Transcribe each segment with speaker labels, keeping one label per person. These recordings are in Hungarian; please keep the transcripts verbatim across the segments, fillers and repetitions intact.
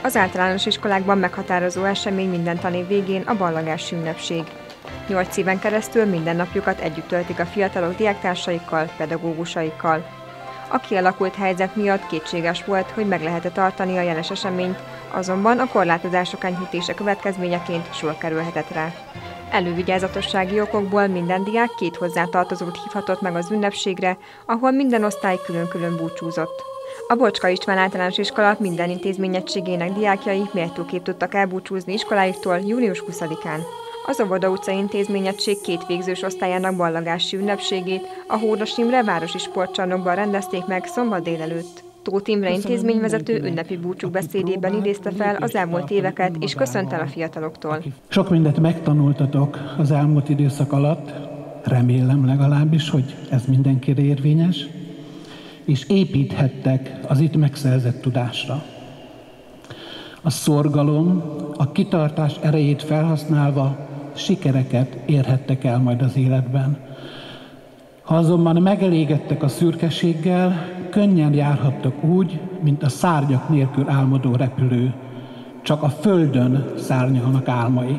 Speaker 1: Az általános iskolákban meghatározó esemény minden tanév végén a ballagási ünnepség. Nyolc éven keresztül mindennapjukat együtt töltik a fiatalok diáktársaikkal, pedagógusaikkal. A kialakult helyzet miatt kétséges volt, hogy meg lehet-e tartani a jeles eseményt, azonban a korlátozások enyhítése következményeként sor kerülhetett rá. Elővigyázatossági okokból minden diák két hozzátartozót hívhatott meg az ünnepségre, ahol minden osztály külön-külön búcsúzott. A Bocska István Általános Iskola minden intézményegységének diákjai méltóképp tudtak elbúcsúzni iskoláiktól június huszadikán. Az Óvoda utca intézményegység két végzős osztályának ballagási ünnepségét a Hódos Imre városi sportcsarnokban rendezték meg szombat délelőtt. Tóth Imre intézményvezető ünnepi búcsú beszédében idézte fel az elmúlt éveket és köszönt el a fiataloktól.
Speaker 2: Sok mindent megtanultatok az elmúlt időszak alatt, remélem legalábbis, hogy ez mindenkire érvényes, és építhettek az itt megszerzett tudásra. A szorgalom, a kitartás erejét felhasználva sikereket érhettek el majd az életben. Ha azonban megelégedtek a szürkeséggel, könnyen járhattak úgy, mint a szárnyak nélkül álmodó repülő. Csak a földön szárnyalnak álmai.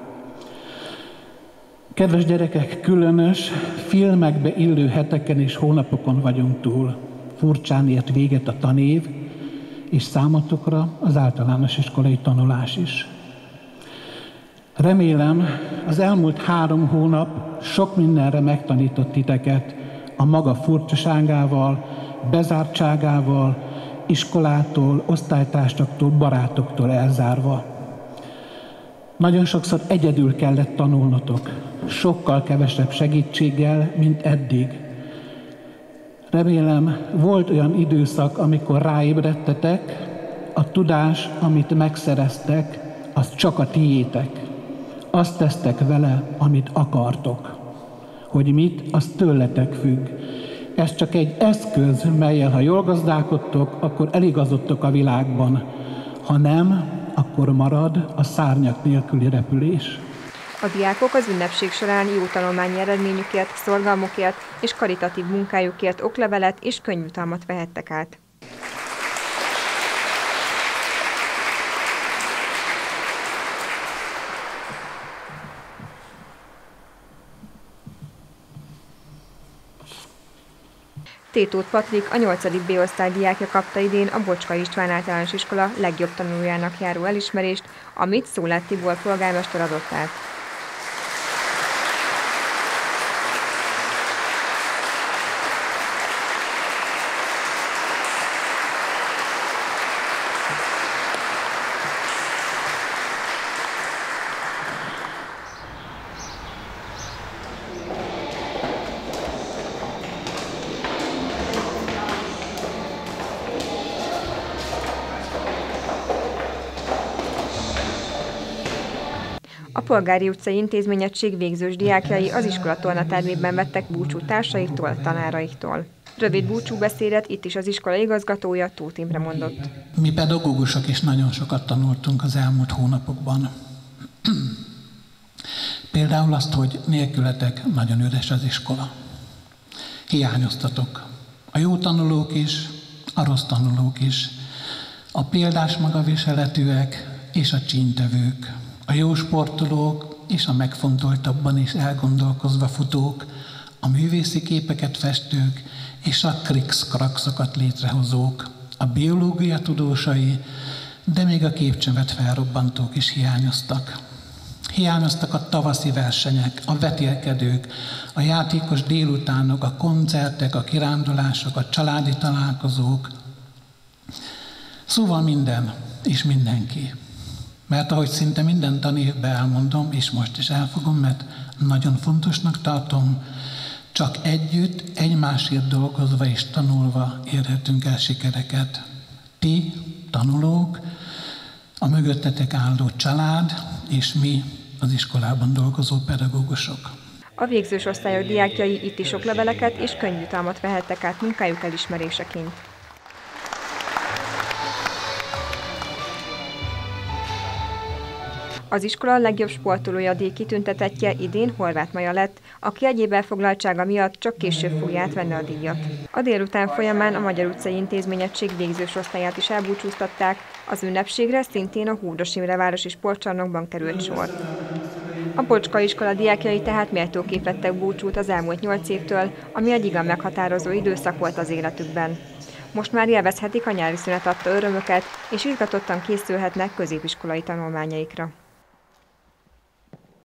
Speaker 2: Kedves gyerekek, különös, filmekbe illő heteken és hónapokon vagyunk túl. Furcsán ért véget a tanév, és számotokra az általános iskolai tanulás is. Remélem, az elmúlt három hónap sok mindenre megtanított titeket a maga furcsaságával, bezártságával, iskolától, osztálytársaktól, barátoktól elzárva. Nagyon sokszor egyedül kellett tanulnotok, sokkal kevesebb segítséggel, mint eddig. Remélem, volt olyan időszak, amikor ráébredtetek, a tudás, amit megszereztek, az csak a tiétek. Azt tesztek vele, amit akartok. Hogy mit, az tőletek függ. Ez csak egy eszköz, mellyel, ha jól gazdálkodtok, akkor eligazodtok a világban. Ha nem, akkor marad a szárnyak nélküli repülés.
Speaker 1: A diákok az ünnepség során jó tanulmányi eredményükért, szorgalmukért és karitatív munkájukért oklevelet és könyvjutalmat vehettek át. Tétót Patrik, a nyolcadik B osztály diákja kapta idén a Bocska István Általános Iskola legjobb tanulójának járó elismerést, amit Szólát Tibor polgármester adott át. A Polgári utcai intézményegység végzős diákjai az iskola tornatermében vettek búcsút társaiktól, tanáraiktól. Rövid búcsúbeszédet itt is az iskola igazgatója, Tóth Imre mondott.
Speaker 2: Mi pedagógusok is nagyon sokat tanultunk az elmúlt hónapokban. Például azt, hogy nélkületek nagyon üres az iskola. Hiányoztatok. A jó tanulók is, a rossz tanulók is, a példás magaviseletűek és a csíntevők, a jó sportolók és a megfontoltabban is elgondolkozva futók, a művészi képeket festők és a krix-kraxokat létrehozók, a biológia tudósai, de még a képcsövet felrobbantók is hiányoztak. Hiányoztak a tavaszi versenyek, a vetélkedők, a játékos délutánok, a koncertek, a kirándulások, a családi találkozók. Szóval minden és mindenki. Mert ahogy szinte minden tanévben elmondom, és most is elfogom, mert nagyon fontosnak tartom, csak együtt, egymásért dolgozva és tanulva érhetünk el sikereket. Ti, tanulók, a mögöttetek álló család, és mi, az iskolában dolgozó pedagógusok.
Speaker 1: A végzős osztályok diákjai itt is okleveleket és könyvjutalmat vehettek át munkájuk elismeréseként. Az iskola legjobb sportolója díj kitüntetettje idén Horváth Maja lett, aki egyéb elfoglaltsága miatt csak később fogja átvenni a díjat. A délután folyamán a Magyar utcai intézményegység végzős osztályát is elbúcsúztatták, az ünnepségre szintén a Húrdos Imre városi sportcsarnokban került sor. A Bocska iskola diákjai tehát méltóképp vettek búcsút az elmúlt nyolc évtől, ami egy igen meghatározó időszak volt az életükben. Most már élvezhetik a nyári szünet adta örömöket, és izgatottan készülhetnek középiskolai tanulmányaikra.